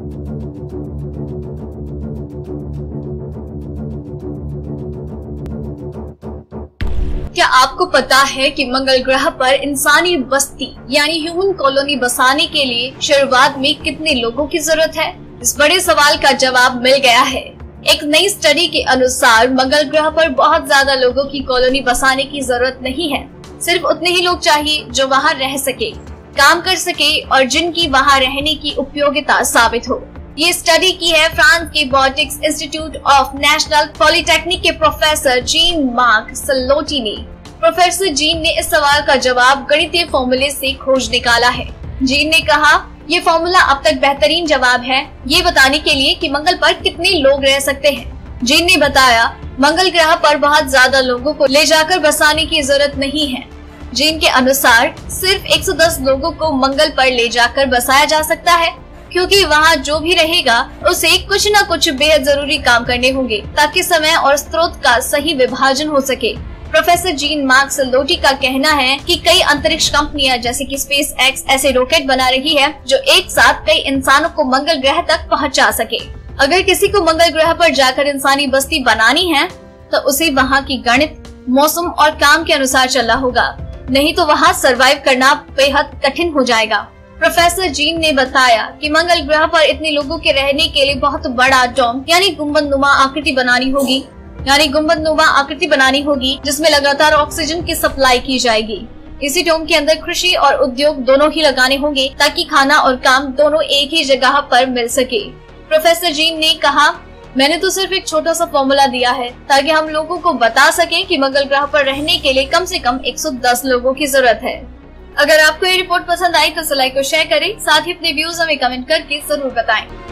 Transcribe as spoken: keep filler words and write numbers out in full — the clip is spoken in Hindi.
क्या आपको पता है कि मंगल ग्रह पर इंसानी बस्ती यानी ह्यूमन कॉलोनी बसाने के लिए शुरुआत में कितने लोगों की जरूरत है? इस बड़े सवाल का जवाब मिल गया है। एक नई स्टडी के अनुसार मंगल ग्रह पर बहुत ज्यादा लोगों की कॉलोनी बसाने की जरूरत नहीं है। सिर्फ उतने ही लोग चाहिए जो वहाँ रह सके, काम कर सके और जिनकी वहाँ रहने की उपयोगिता साबित हो। ये स्टडी की है फ्रांस के बॉटिक्स इंस्टीट्यूट ऑफ नेशनल पॉलिटेक्निक के प्रोफेसर जीन मार्क सलोटी ने। प्रोफेसर जीन ने इस सवाल का जवाब गणितीय फॉर्मूले से खोज निकाला है। जीन ने कहा, ये फॉर्मूला अब तक बेहतरीन जवाब है ये बताने के लिए कि मंगल पर कितने लोग रह सकते हैं। जीन ने बताया, मंगल ग्रह पर बहुत ज्यादा लोगों को ले जाकर बसाने की जरूरत नहीं है। जीन के अनुसार सिर्फ एक सौ दस लोगों को मंगल पर ले जाकर बसाया जा सकता है, क्योंकि वहाँ जो भी रहेगा उसे कुछ न कुछ बेहद जरूरी काम करने होंगे ताकि समय और स्रोत का सही विभाजन हो सके। प्रोफेसर जीन मार्क सलोटी का कहना है कि कई अंतरिक्ष कंपनियां जैसे कि स्पेस एक्स ऐसे रॉकेट बना रही है जो एक साथ कई इंसानों को मंगल ग्रह तक पहुंचा सके। अगर किसी को मंगल ग्रह पर जाकर इंसानी बस्ती बनानी है तो उसे वहाँ की गणित, मौसम और काम के अनुसार चलना होगा, नहीं तो वहाँ सरवाइव करना बेहद कठिन हो जाएगा। प्रोफेसर जीन ने बताया कि मंगल ग्रह पर इतने लोगों के रहने के लिए बहुत बड़ा डोम यानी गुंबदनुमा आकृति बनानी होगी यानी गुंबदनुमा आकृति बनानी होगी जिसमें लगातार ऑक्सीजन की सप्लाई की जाएगी। इसी डोम के अंदर कृषि और उद्योग दोनों ही लगाने होंगे ताकि खाना और काम दोनों एक ही जगह पर मिल सके। प्रोफेसर जीन ने कहा, मैंने तो सिर्फ एक छोटा सा फॉर्मूला दिया है ताकि हम लोगों को बता सकें कि मंगल ग्रह पर रहने के लिए कम से कम एक सौ दस लोगों की जरूरत है। अगर आपको ये रिपोर्ट पसंद आई तो लाइक और शेयर करें, साथ ही अपने व्यूज हमें कमेंट करके जरूर बताएं।